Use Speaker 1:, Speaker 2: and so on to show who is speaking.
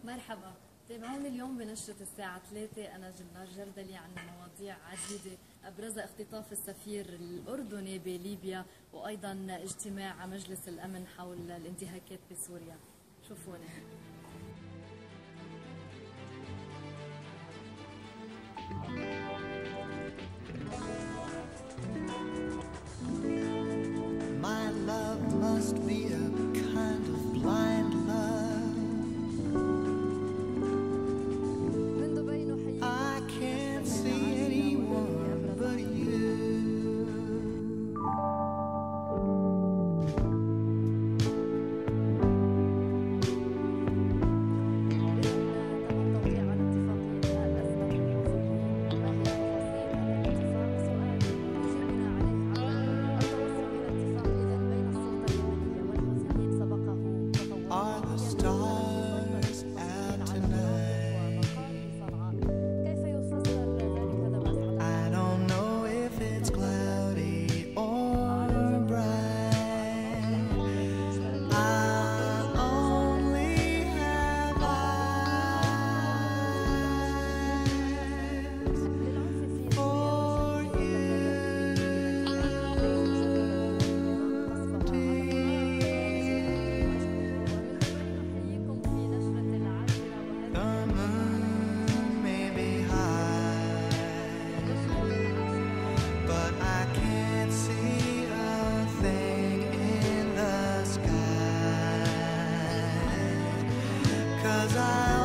Speaker 1: مرحبا، تابعوني اليوم بنشرة الساعة 3. أنا جلنار جردلي عن مواضيع عديدة أبرزها اختطاف السفير الأردني بليبيا، وأيضا اجتماع مجلس الأمن حول الانتهاكات بسوريا. شوفوني.
Speaker 2: My love must be a kind of blind love. I can't see anyone but you. Are the stars out tonight? I don't know if it's cloudy or bright. I only have eyes for you. The moon may be high, but I can't see a thing in the sky, 'cause I